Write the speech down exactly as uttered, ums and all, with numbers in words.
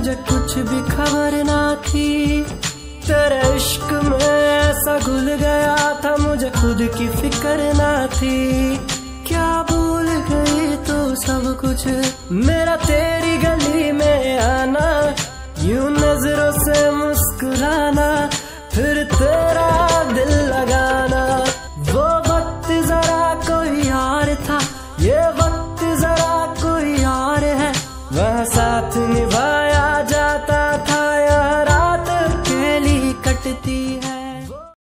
मुझे कुछ भी खबर ना थी। तेरे इश्क में ऐसा घुल गया था, मुझे खुद की फिक्र ना थी। क्या भूल गई तू सब कुछ मेरा तेरा